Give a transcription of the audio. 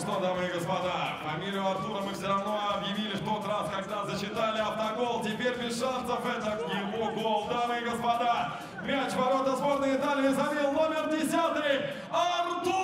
что, дамы и господа, фамилию Артура мы все равно объявили в тот раз, когда зачитали автогол. Теперь без шансов, это его гол, дамы и господа. Мяч в ворота сборной Италии забил номер 10 Артур!